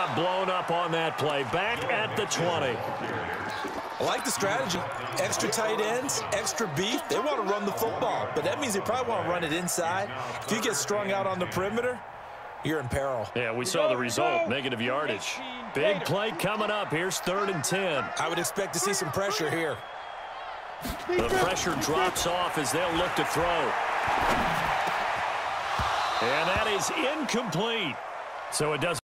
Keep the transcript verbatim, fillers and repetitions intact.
got blown up on that play. Back at the twenty. I like the strategy. Extra tight ends, extra beef. They want to run the football, but that means they probably want to run it inside. If you get strung out on the perimeter, you're in peril. Yeah, we saw the result, negative yardage. Big play coming up. Here's third and ten. I would expect to see some pressure here. The pressure drops off as they'll look to throw. And that is incomplete. So it does